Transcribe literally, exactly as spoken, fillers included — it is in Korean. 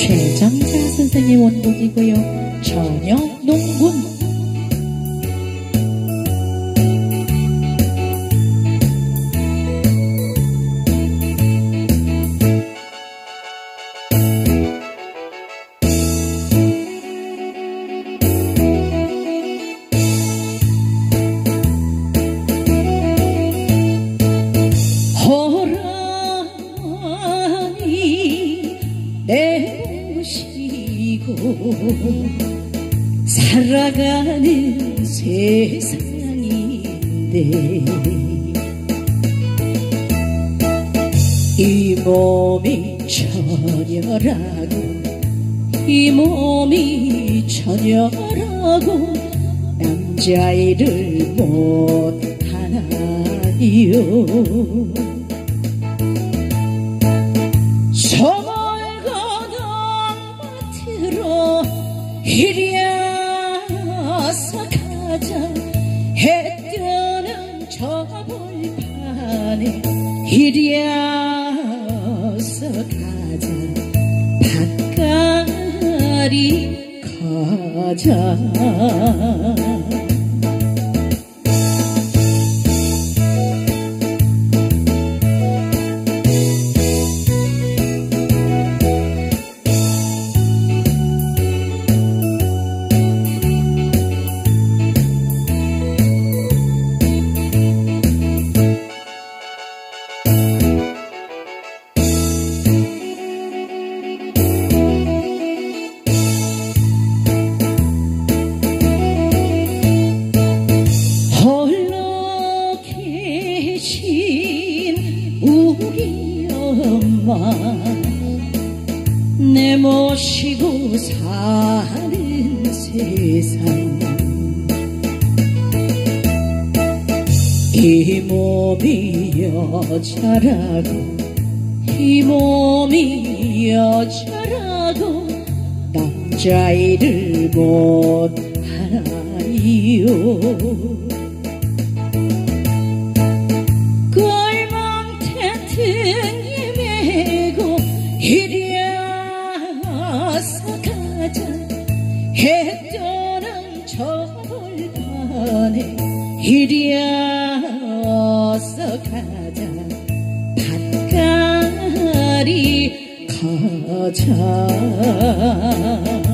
최정자 선생의 원곡이고요. 저녁농군. 내모시고 살아가는 세상인데 이 몸이 처녀라고 이 몸이 처녀라고 남자일을 못하나요. 이리야서 가자 해 뜨는 저 벌판에 이리야서 가자 밭가리 가자. 우리 엄마 내 모시고 사는 세상 이 몸이 여자라고 이 몸이 여자라고 남자일을 못하나요. 등이 메고 이리야서 가자 해 떠는 저 벌판에 이리야서 가자 밭가리 가자.